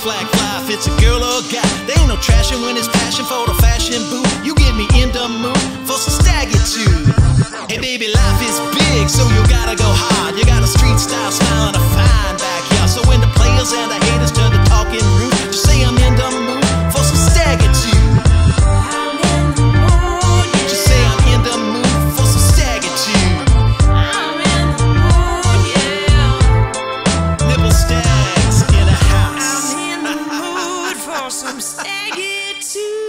flag fly if it's a girl or a guy. There ain't no trashing when it's passion for the fashion boo. You get me in the mood for some stagger too. Hey baby, life is big, so you gotta go hard. You got a street style smile and a fine backyard. So when the players and the haters turn to talking rude, just say I'm in the mood for some stagger too. I'm in the mood, yeah. Just say I'm in the mood for some stagger too. I'm in the mood, yeah. Nipple stags in the house. I'm in the mood for some stagger too.